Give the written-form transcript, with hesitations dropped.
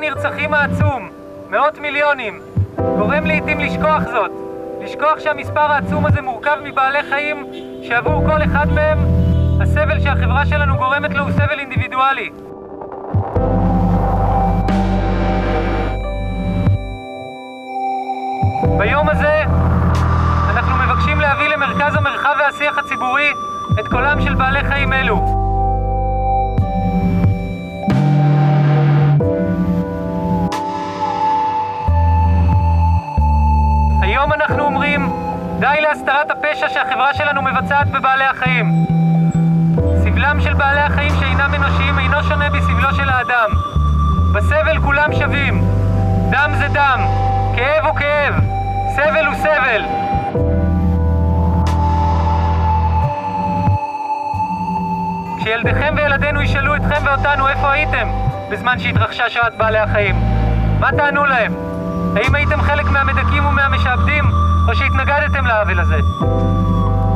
הנרצחים העצום, מאות מיליונים, גורם לעתים לשכוח זאת. לשכוח שהמספר העצום הזה מורכב מבעלי חיים שעבור כל אחד מהם הסבל שהחברה שלנו גורמת לו הוא סבל אינדיבידואלי. ביום הזה אנחנו מבקשים להביא למרכז המרחב והשיח הציבורי את קולם של בעלי חיים אלו. היום אנחנו אומרים די להסתרת הפשע שהחברה שלנו מבצעת בבעלי החיים. סבלם של בעלי החיים שאינם אנושיים אינו שונה בסבלו של האדם. בסבל כולם שווים. דם זה דם, כאב הוא כאב, סבל הוא סבל. כשילדיכם וילדינו ישאלו אתכם ואותנו איפה הייתם בזמן שהתרחשה שואת בעלי החיים, מה תענו להם? האם הייתם חלק מהמדכאים ומהמשעבדים או שהתנגדתם לעוול הזה?